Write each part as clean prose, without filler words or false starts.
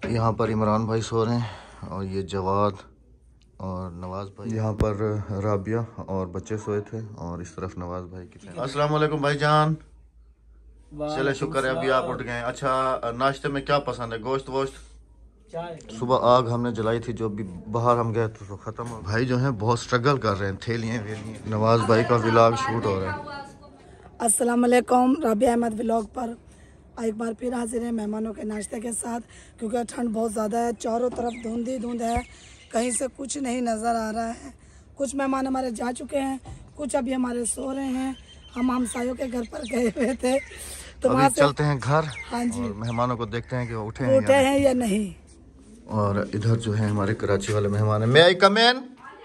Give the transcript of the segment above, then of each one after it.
यहाँ पर इमरान भाई सो रहे हैं और ये जवाद और नवाज भाई। यहाँ पर राबिया और बच्चे सोए थे और इस तरफ नवाज भाई की। अस्सलाम वालेकुम भाईजान। चले शुक्र है अभी आप उठ गए। अच्छा, नाश्ते में क्या पसंद है? गोश्त वोश्त? सुबह आग हमने जलाई थी, जो भी बाहर हम गए तो खत्म हो। भाई जो है बहुत स्ट्रगल कर रहे हैं, थैलियाँ वेलियाँ। नवाज भाई का व्लॉग शूट हो रहा है। अस्सलाम वालेकुम, राबिया अहमद व्लॉग पर एक बार फिर हाजिर है मेहमानों के नाश्ते के साथ। क्योंकि ठंड बहुत ज़्यादा है, चारों तरफ धुंध ही धुंध है, कहीं से कुछ नहीं नज़र आ रहा है। कुछ मेहमान हमारे जा चुके हैं, कुछ अभी हमारे सो रहे हैं। हम हमसायों के घर पर गए हुए थे तो वहाँ से चलते हैं घर। हाँ जी, और मेहमानों को देखते हैं कि वो उठे हैं या नहीं। और इधर जो है हमारे कराची वाले मेहमान है। मैं आई कम इन?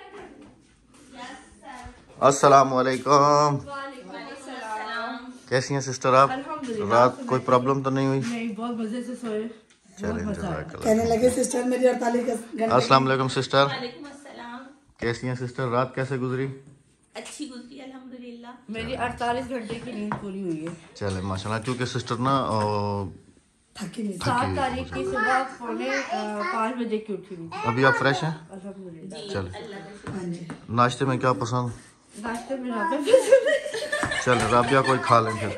अस्सलाम वालेकुम। कैसी हैं सिस्टर आप? रात कोई प्रॉब्लम तो नहीं हुई? नहीं, बहुत मजे से सोए। कहने लगे सिस्टर मेरी 48 घंटे। अस्सलाम वालेकुम सिस्टर। कैसी हैं सिस्टर? रात कैसे गुजरी? अच्छी गुजरी अल्हम्दुलिल्लाह। मेरी 48 घंटे की नींद पूरी हुई है। चले माशाल्लाह। क्योंकि सिस्टर ना 7 तारीख की सुबह 5 बजे की उठी हुई। अभी आप फ्रेश हैं? अल्हम्दुलिल्लाह। चले, नाश्ते में क्या पसंद? नाश्ते में राबिया चले राबिया कोई खा लें फिर।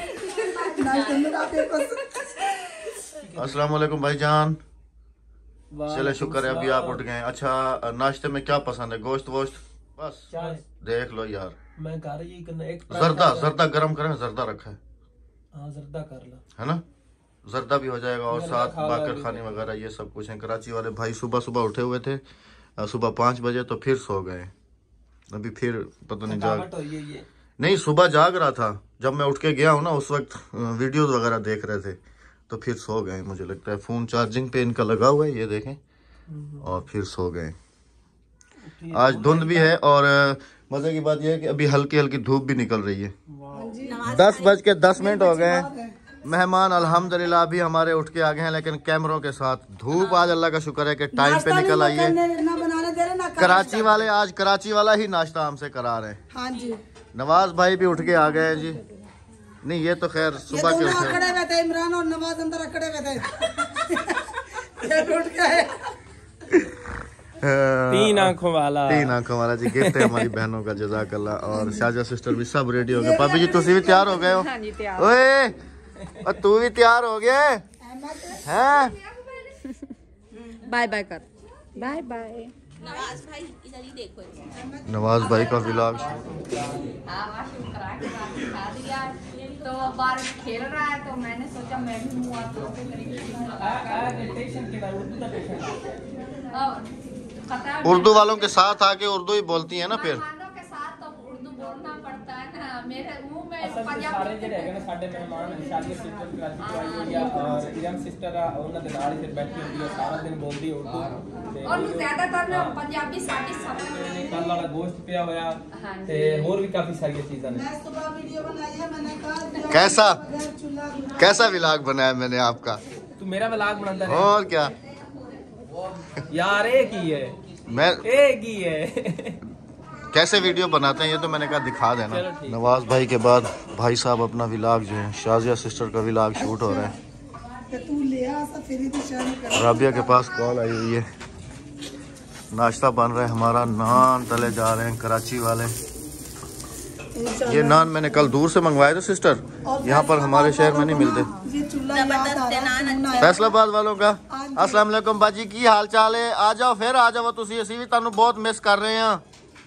अस्सलाम वालेकुम भाईजान। चले शुक्र है अभी आप उठ गए। अच्छा, नाश्ते में क्या पसंद है? गोश्त वोश्त? बस देख लो यार, मैं कर यही करना। एक जर्दा गरम करें, जर्दा रखा है। हाँ, जर्दा कर लो, है ना? जर्दा भी हो जाएगा और साथ बाकर खाने वगैरह ये सब कुछ है। कराची वाले भाई सुबह सुबह उठे हुए थे, सुबह 5 बजे, तो फिर सो गए। अभी फिर पता नहीं जाग नहीं, सुबह जाग रहा था। जब मैं उठ के गया हूँ ना, उस वक्त वीडियोस वगैरह देख रहे थे, तो फिर सो गए। मुझे लगता है फोन चार्जिंग पे इनका लगा हुआ है, ये देखें, और फिर सो गए। आज धुंध भी है और मजे की बात यह है कि अभी हल्की हल्की धूप भी निकल रही है। 10:10 हो गए हैं। मेहमान अल्हम्दुलिल्लाह अभी हमारे उठ के आ गए हैं, लेकिन कैमरों के साथ। धूप आज अल्लाह का शुक्र है कि टाइम पे निकल आई है। कराची वाले आज कराची वाला ही नाश्ता हमसे करा रहे हैं। हाँ जी, नवाज भाई भी उठ के आ गए हैं जी। नहीं, ये तो खैर सुबह के खड़े हुए थे, इमरान और नवाज अंदर खड़े हुए थे। ये उठ गए। 3 आंखों वाला जी गिफ्ट है हमारी बहनों का, जज़ाकल्लाह। और शाजा सिस्टर भी सब रेडी हो गए। पापी जी तुसी भी तैयार हो गए हो? ओए, तू भी तैयार हो गया है? बाय बाय कर, बाय बाय। नवाज भाई इधर ही देखो। नवाज भाई का व्लॉग तो बाहर खेल रहा है, तो मैंने सोचा मैं भी मुँह उर्दू वालों के साथ आके उर्दू ही बोलती है ना फिर। के साथ तो उर्दू बोलना पड़ता है ना। मेरे मुंह में सारे ਜਿਹੜੇ ਹੈਗੇ ਨੇ ਸਾਡੇ ਮਹਿਮਾਨ ਸ਼ਾਦੀ ਸਿਸਟਰ ਕਰਾਚੀ ਤੋਂ ਆਈ ਹੋਈ ਆ ਔਰ ਇਰਮ ਸਿਸਟਰ ਆ, ਉਹਨਾਂ ਦੇ ਨਾਲ ਹੀ ਫਿਰ ਬੈਠੀ ਹੁੰਦੀ ਹੈ, ਸਾਰਾ ਦਿਨ ਬੋਲਦੀ ਉਰਦੂ। और ज्यादातर पंजाबी साड़ी सब ਕੱਲ ਵਾਲਾ ਗੋਸ਼ਤ ਪਿਆ ਹੋਇਆ ਤੇ ਹੋਰ ਵੀ ਕਾਫੀ ਸਾਰੀਆਂ ਚੀਜ਼ਾਂ ਨੇ। कैसा व्लॉग बनाया मैंने आपका? ਤੂੰ ਮੇਰਾ ਵਲੌਗ ਬਣਾਉਂਦਾ और क्या यार, एक ही है, मैं एक ही है। कैसे वीडियो बनाते हैं ये तो मैंने कहा दिखा देना। नवाज भाई के बाद भाई साहब अपना व्लॉग जो है, शाजिया सिस्टर का व्लॉग शूट हो रहा है। राबिया के पास कॉल आई हुई है। नाश्ता बन रहा है हमारा, नान तले जा रहे हैं कराची वाले। ये नान मैंने कल दूर से मंगवाए थे सिस्टर, यहाँ पर हमारे शहर में नहीं मिलते। फैसलाबाद वालों का। अस्सलाम वालेकुम बाजी, की हाल चाल है? आ जाओ फिर, आ जाओ। तुसी असी भी तुहानू बहुत मिस कर रहे हैं।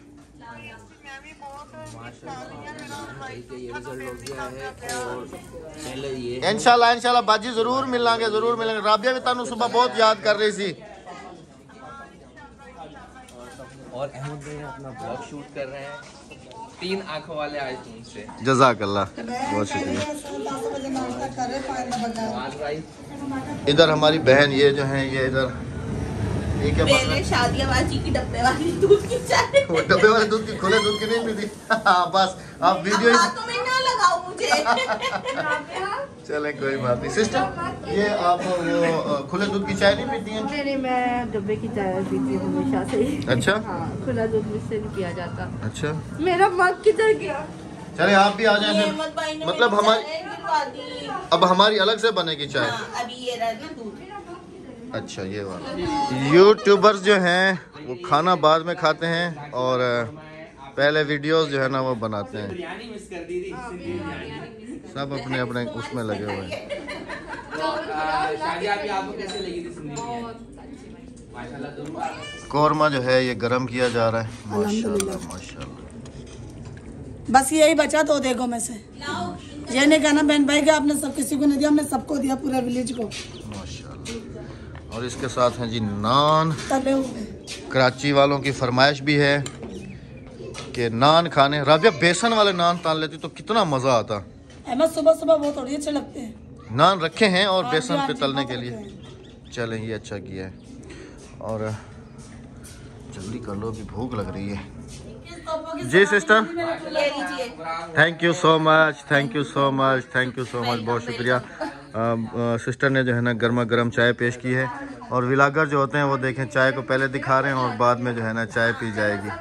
इंशाल्लाह बाजी जरूर मिलांगे, जरूर मिलेंगे। राबिया भी तुहानू सुबह बहुत याद कर रही थी। और अहमद भाई अपना ब्लॉग शूट कर रहे हैं। 3 आंखों वाले आए तुमसे। जज़ाकल्लाह, बहुत शुक्रिया। इधर हमारी बहन ये जो है, ये इधर ये क्या पहले शादियाबाजी की डब्बे वाली दूध की चाय। वो डब्बे वाले दूध की, खुले दूध की नहीं पीती। बस आप वीडियो में ना लगाओ मुझे। चलें कोई बात नहीं। सिस्टर ये आप वो खुले दूध की चाय नहीं पीती हैं? नहीं, मैं डब्बे की चाय पीती हूँ हमेशा से ही। अच्छा, हाँ, खुला दूध मुझसे नहीं पिया जाता। अच्छा, मेरा मग किधर गया? चले आप भी आ जाए फिर। मतलब हमारी अब हमारी अलग से बनेगी चाय। अभी ये रहा ना दूध। अच्छा ये वाला। यूट्यूबर्स जो हैं वो खाना बाद में खाते हैं और पहले वीडियोस जो है ना वो बनाते हैं। सब अपने अपने उसमें लगे हुए हैं। कौरमा जो है ये गरम किया जा रहा है। माशाल्लाह माशाल्लाह। बस यही बचा तो देखो में से ये नहीं कहना बहन भाई का आपने सब किसी को नहीं दिया, हमने सबको दिया, पूरे विलेज को माशाल्लाह। और इसके साथ हैं जी नान। तले हुए कराची वालों की फरमाइश भी है कि नान खाने। राबिया बेसन वाले नान तान लेती तो कितना मजा आता। अहमद सुबह सुबह बहुत थोड़ी अच्छे लगते हैं। नान रखे हैं और हाँ बेसन जी, पे हाँ जी, तलने के बहुत लिए। हैं। चलें ये अच्छा किया है। और जल्दी कर लो, भी भूख लग रही है। जी sister, thank you so much, thank you so much, thank you so much, बहुत शुक्रिया। सिस्टर ने जो है ना गर्मा गर्म चाय पेश की है। और व्लॉगर जो होते हैं वो देखें चाय को पहले दिखा रहे हैं और बाद में जो है ना चाय पी जाएगी।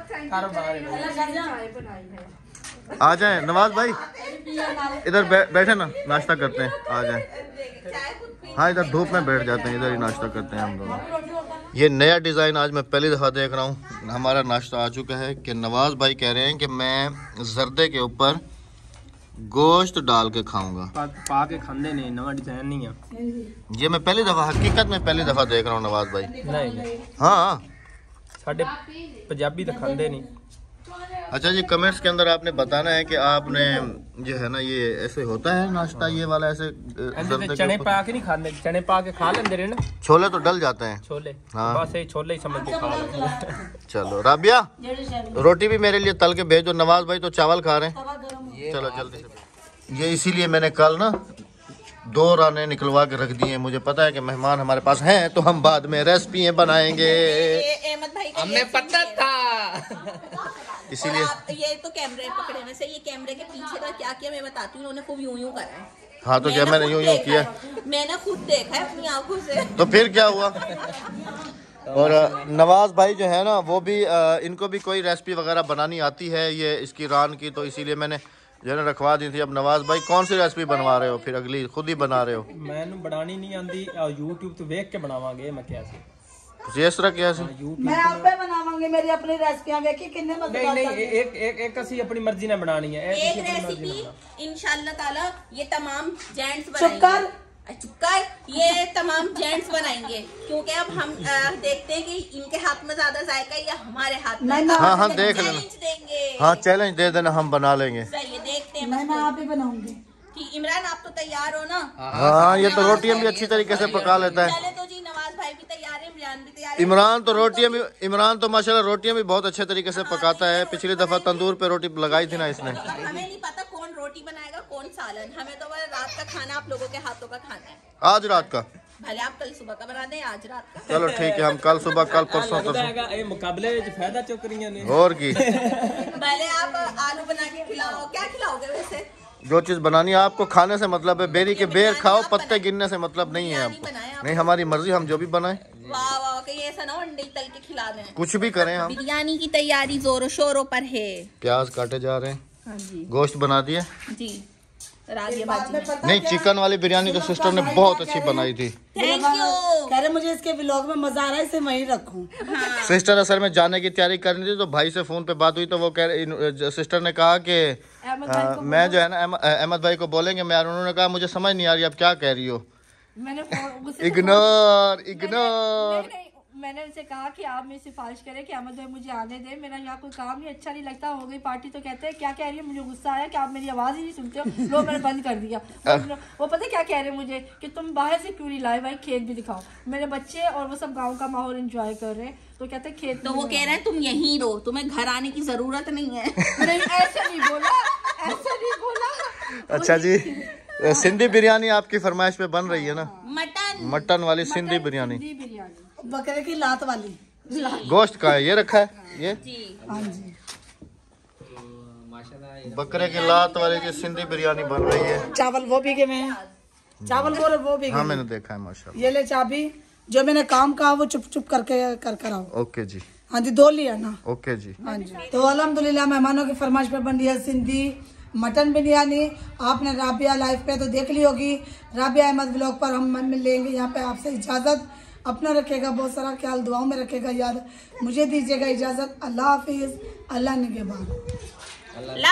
आ जाएं नवाज भाई, इधर बैठे ना, नाश्ता करते हैं, आ जाएं। हाँ इधर धूप में बैठ जाते हैं, इधर ही नाश्ता करते हैं हम दोनों। ये नया डिज़ाइन आज मैं पहली दफ़ा देख रहा हूँ। हमारा नाश्ता आ चुका है कि नवाज भाई कह रहे हैं कि मैं जर्दे के ऊपर गोश्त डाल के खाऊंगा। पा के खांदे नहीं, नवा डिजाइन नहीं है ये मैं पहली दफ़ा, हकीकत में पहली दफ़ा देख रहा हूँ नवाज भाई। नहीं हाँ साढ़े पंजाबी तो खांदे नहीं। अच्छा जी, कमेंट्स के अंदर आपने बताना है कि आपने जो है ना ये ऐसे होता है नाश्ता, ये वाला ऐसे जर्दे के चने ऊपर? पा के नहीं खाते, चने पा के खा लेंदे रहे ना, छोले तो डल जाते हैं। छोले। हाँ। बस ये छोले ही समझ के खा लेंगे। चलो राबिया, रोटी भी मेरे लिए तल के भेजो। नवाज भाई तो चावल खा रहे हैं। चलो जल्दी से। ये इसीलिए मैंने कल ना 2 राने निकलवा के रख दिए। मुझे पता है कि मेहमान हमारे पास हैं तो हम बाद में रेसिपी बनाएंगे। हमें पता था। इसीलिए ये तो कैमरे पकड़े में से, ये कैमरे के पीछे का क्या किया मैं बताती हूँ। उन्होंने खूब यूं करा है। हाँ तो क्या मैंने यूं किया, मैंने खुद देखा है अपनी आंखों से। तो फिर क्या हुआ। और नवाज भाई जो है ना वो भी इनको भी कोई रेसिपी वगैरह बनानी आती है ये इसकी रान की, तो इसीलिए मैंने जो है रखवा दी थी। अब नवाज भाई कौन सी रेसिपी बनवा रहे हो फिर अगली, खुद ही बना रहे हो? मैंने बनानी नहीं आती, यूट्यूब तो देख के बनावांगे। मैं क्या से जिस तरह क्या से मैं आप पे बनावांगे, मेरी अपनी रेसिपियां देखी कितने मजेदार। नहीं एक असी अपनी मर्जी ने बनानी है। एक रेसिपी इंशाल्लाह ताला ये तमाम जेंट्स चुप कर, ये तमाम जेंट्स बनाएंगे, क्योंकि अब हम देखते हैं कि इनके हाथ में ज्यादा जायका या हमारे हाथ में। हाँ हाँ देख लेना, देंगे। हाँ चैलेंज दे देना, हम बना लेंगे। ये देखते हैं। मैं आप ही बनाऊंगी। ठीक, इमरान आप तो तैयार हो ना? हाँ ये तो रोटियां भी अच्छी तरीके से पका लेता है। चले तो जी, नवाज भाई भी तैयार है, इमरान भी तैयार है। इमरान तो माशाल्लाह रोटियां भी बहुत अच्छे तरीके से पकाता है। पिछली दफा तंदूर पे रोटी लगाई थी ना इसने। हमें नहीं पता कौन रोटी बनाएगा कौन सालन, हमें तो बस रात का खाना आप लोगों के हाथों का खाना है। आज रात का भले आप कल सुबह का बना दें, आज रात का। चलो ठीक है, हम कल सुबह, कल परसों तरसों। ये मुकाबले में फायदा चुक रही है। और की भले आप आलू बना के खिलाओ, क्या खिलाओगे वैसे? जो चीज बनानी है आपको खाने से मतलब है, बेरी के बेर खाओ, पत्ते गिनने से मतलब नहीं है आपको। नहीं हमारी मर्जी, हम जो भी बनाए। वाह वाह, कहीं ऐसा ना हो अंडे तल के खिला दें। कुछ भी करें हम। बिरयानी की तैयारी जोरों शोरों पर है। प्याज काटे जा रहे हैं। हाँ जी गोश्त बना दिया जी। राबिया बाजी में। नहीं, चिकन वाली बिरयानी तो सिस्टर ने बहुत अच्छी बनाई थी। Thank you. कह रहे मुझे इसके व्लॉग में मजा आ रहा है, इसे वहीं रखूं। सिस्टर असल में जाने की तैयारी करनी थी तो भाई से फोन पे बात हुई तो वो सिस्टर ने कहा कि मैं जो है ना अहमद भाई को बोलेंगे। मैं उन्होंने कहा मुझे समझ नहीं आ रही आप क्या कह रही हो। इग्नोर मैंने उनसे कहा कि आप मेरी सिफारिश करें कि अहमद भाई मुझे आने दें, मेरा यहाँ कोई काम नहीं, अच्छा नहीं लगता, हो गई पार्टी तो कहते हैं क्या कह रही है। मुझे गुस्सा आया कि आप मेरी आवाज़ ही नहीं सुनते हो। लो मैंने बंद कर दिया। वो पता क्या कह रहे हैं मुझे कि तुम बाहर से क्यों नहीं लाए, भाई खेत भी दिखाओ। मेरे बच्चे और वो सब गाँव का माहौल एंजॉय कर रहे हैं, तो कहते हैं खेत। तो वो कह रहे हैं तुम यहीं रहो, तुम्हें घर आने की जरूरत नहीं है। नहीं ऐसे नहीं बोला, ऐसे नहीं बोला। अच्छा जी, सिंधी बिरयानी आपकी फरमाइश पे बन रही है ना? मटन वाली सिंधी बिरयानी, बकरे की लात वाली। गोश्त का है ये रखा है ये। हाँ जी, बकरे की लात वाली की सिंधी बिरयानी बन रही है। चावल वो भी में है, चावल वो भी। हाँ मैंने देखा है माशाल्लाह। ये ले चाबी, जो मैंने काम कहा वो चुप चुप करके कर आओ। ओके जी। हाँ जी, 2 लिया ना। ओके जी। हाँ जी, तो अल्हम्दुलिल्लाह मेहमानों की फरमाइश पे बन रही है सिंधी मटन बिरयानी। आपने राबिया लाइव पे तो देख ली होगी। राबिया अहमद व्लॉग पर हम मिलेंगे यहाँ पे आपसे इजाजत। अपना रखेगा बहुत सारा ख्याल, दुआओं में रखेगा याद। मुझे दीजिएगा इजाज़त। अल्लाह हाफिज़, अल्लाह निगहबान।